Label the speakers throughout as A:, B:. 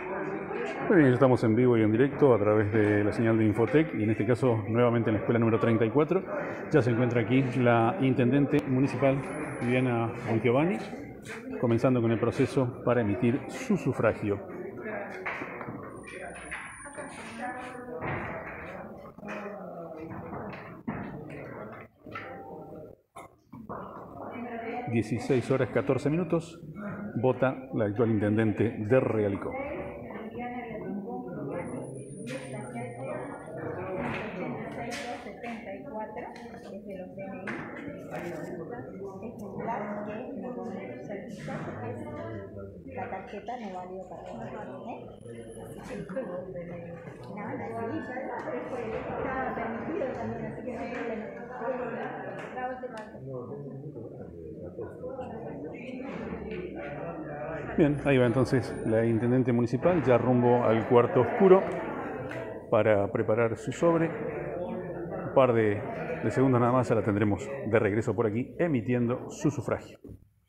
A: Muy bien, ya estamos en vivo y en directo a través de la señal de Infotec y en este caso nuevamente en la escuela número 34. Ya se encuentra aquí la intendente municipal Viviana Bongiovanni, comenzando con el proceso para emitir su sufragio. (16:14) vota la actual intendente de Realicó.
B: La tarjeta no valió para estaba permitido también, así que no hay problema.
A: Bien, ahí va entonces la intendente municipal, ya rumbo al cuarto oscuro para preparar su sobre. Un par de segundos nada más, ya la tendremos de regreso por aquí, emitiendo su sufragio.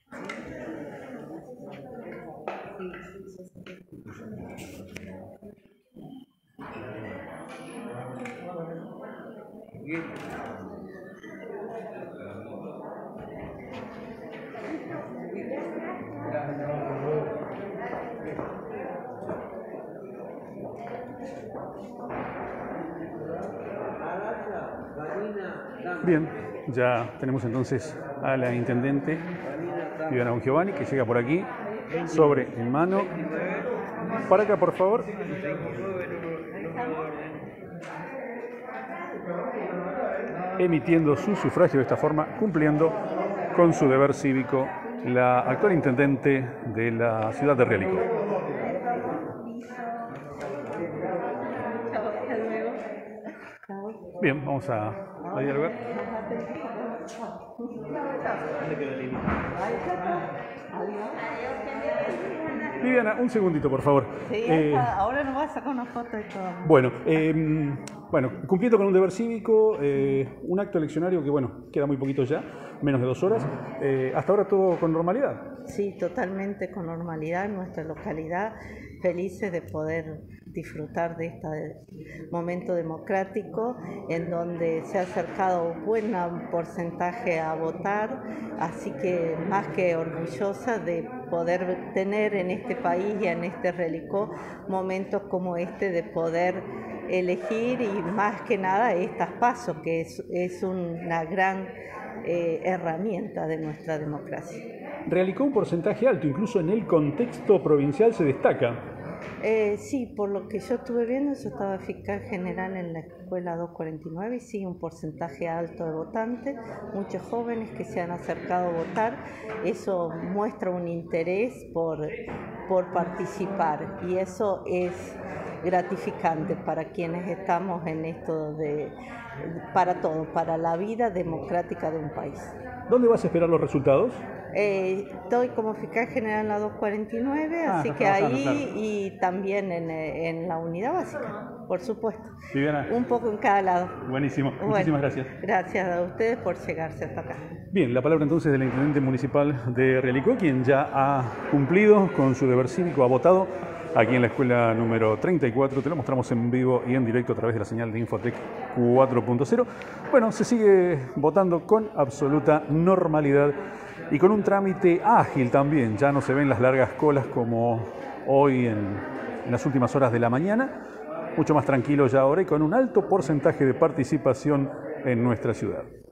A: Bien, ya tenemos entonces a la intendente Viviana Bongiovanni, que llega por aquí, sobre en mano. Para acá, por favor. Emitiendo su sufragio de esta forma, cumpliendo con su deber cívico, la actual intendente de la ciudad de Realicó. Bien, vamos a dialogar. Viviana, un segundito, por favor.
B: Sí, ahora nos vas a sacar una foto y todo.
A: Bueno, cumpliendo con un deber cívico, un acto eleccionario que, bueno, queda muy poquito ya, menos de 2 horas. ¿Hasta ahora todo con normalidad?
B: Sí, totalmente con normalidad en nuestra localidad, felices de poder disfrutar de este momento democrático en donde se ha acercado un buen porcentaje a votar, así que más que orgullosa de poder tener en este país y en este Realicó momentos como este de poder elegir y más que nada estas PASO, que es una gran herramienta de nuestra democracia.
A: Realicó un porcentaje alto, incluso en el contexto provincial se destaca.
B: Sí, por lo que yo estuve viendo, yo estaba fiscal general en la escuela 249 y sí, un porcentaje alto de votantes, muchos jóvenes que se han acercado a votar, eso muestra un interés por participar y eso es gratificante para quienes estamos en esto para todo, para la vida democrática de un país.
A: ¿Dónde vas a esperar los resultados?
B: Estoy como fiscal general en la 249, así que ahí claro. Y también en la unidad básica, por supuesto.
A: Viviana.
B: Un poco en cada lado.
A: Buenísimo, muchísimas gracias.
B: Gracias a ustedes por llegarse hasta acá.
A: Bien, la palabra entonces de la intendente municipal de Realicó, quien ya ha cumplido con su deber cívico, ha votado aquí en la escuela número 34, te lo mostramos en vivo y en directo a través de la señal de Infotec 4.0. Bueno, se sigue votando con absoluta normalidad y con un trámite ágil también. Ya no se ven las largas colas como hoy en las últimas horas de la mañana, mucho más tranquilo ya ahora y con un alto porcentaje de participación en nuestra ciudad.